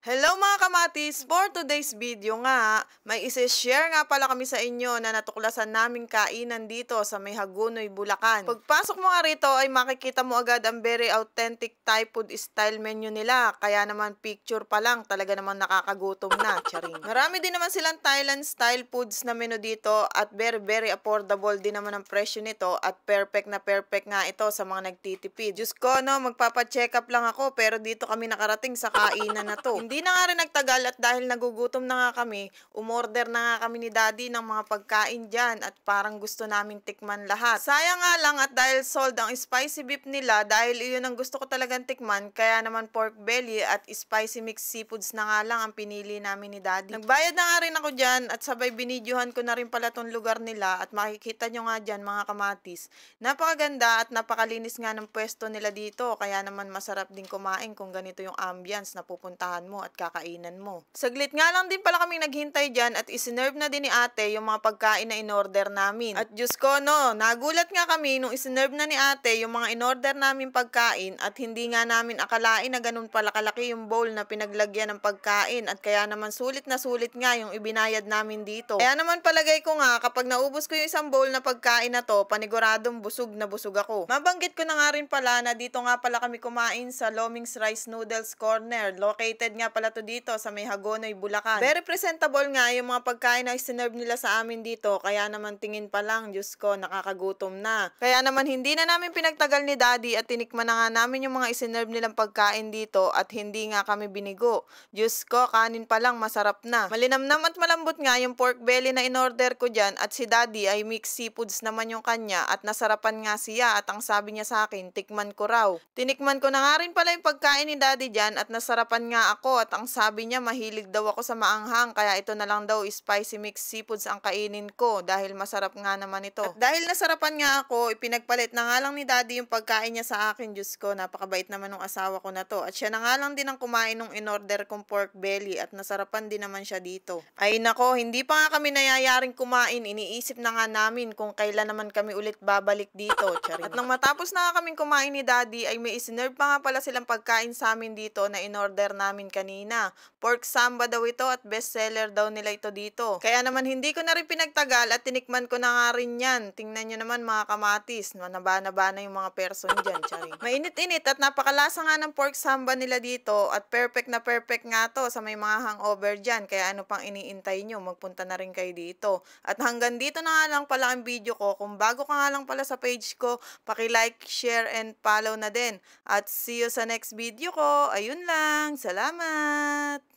Hello mga kamatis! For today's video nga, may isi-share nga pala kami sa inyo na natuklasan naming kainan dito sa may Hagunoy, Bulacan. Pagpasok mo nga rito ay makikita mo agad ang very authentic Thai food style menu nila. Kaya naman picture pa lang talaga naman nakakagutom na. Charing. Marami din naman silang Thailand style foods na menu dito at very affordable din naman ang presyo nito at perfect na perfect nga ito sa mga nagtitipid. Diyos ko no, magpapacheck up lang ako pero dito kami nakarating sa kainan na to. Hindi na nga rin nagtagal at dahil nagugutom na nga kami, umorder na nga kami ni Daddy ng mga pagkain dyan at parang gusto namin tikman lahat. Sayang nga lang at dahil sold ang spicy beef nila dahil iyon ang gusto ko talagang tikman, kaya naman pork belly at spicy mixed seafoods na nga lang ang pinili namin ni Daddy. Nagbayad na nga rin ako dyan at sabay binidyohan ko na rin pala tong lugar nila at makikita nyo nga dyan mga kamatis. Napakaganda at napakalinis nga ng pwesto nila dito kaya naman masarap din kumain kung ganito yung ambience na pupuntahan mo at kakainan mo. Saglit nga lang din pala kaming naghintay dyan at isinerve na din ni ate yung mga pagkain na inorder namin. At Diyos ko no, nagulat nga kami nung isinerve na ni ate yung mga inorder namin pagkain at hindi nga namin akalain na ganun pala kalaki yung bowl na pinaglagyan ng pagkain at kaya naman sulit na sulit nga yung ibinayad namin dito. Kaya naman palagay ko nga kapag naubos ko yung isang bowl na pagkain na to, paniguradong busog na busog ako. Mabanggit ko na nga rin pala na dito nga pala kami kumain sa Loming's Rice Noodles Corner. Located nga pala to dito sa may Hagonoy, Bulacan. Very presentable nga yung mga pagkain na isinerve nila sa amin dito. Kaya naman tingin pa lang, Diyos ko, nakakagutom na. Kaya naman hindi na namin pinagtagal ni Daddy at tinikman na nga namin yung mga isinerve nilang pagkain dito at hindi nga kami binigo. Diyos ko, kanin pa lang masarap na. Malinamnam at malambot nga yung pork belly na inorder ko dyan at si Daddy ay mixed seafoods naman yung kanya at nasarapan nga siya at ang sabi niya sa akin, tikman ko raw. Tinikman ko na nga rin pala yung pagkain ni Daddy dyan at nasarapan nga ako at ang sabi niya mahilig daw ako sa maanghang kaya ito na lang daw spicy mixed seafoods ang kainin ko dahil masarap nga naman ito. At dahil nasarapan nga ako, ipinagpalit na nga lang ni Daddy yung pagkain niya sa akin. Diyos ko, napakabait naman ng asawa ko na to. At siya na nga lang din ang kumain ng in-order kong pork belly at nasarapan din naman siya dito. Ay nako, hindi pa nga kami nayayaring kumain. Iniisip na nga namin kung kailan naman kami ulit babalik dito. Charing. At nang matapos na nga kaming kumain ni Daddy ay may isinerve pa nga pala silang pagkain sa amin dito na in-order namin kanina. Pork samba daw ito at bestseller daw nila ito dito. Kaya naman hindi ko na rin pinagtagal at tinikman ko na nga rin yan. Tingnan nyo naman mga kamatis, nabana-bana yung mga person dyan. Charing. Mainit-init at napakalasa nga ng pork samba nila dito at perfect na perfect nga to sa may mga hangover dyan. Kaya ano pang iniintay nyo, magpunta na rin kayo dito. At hanggang dito na nga lang pala ang video ko. Kung bago ka nga lang pala sa page ko, paki-like, share, and follow na din. At see you sa next video ko. Ayun lang. Salamat!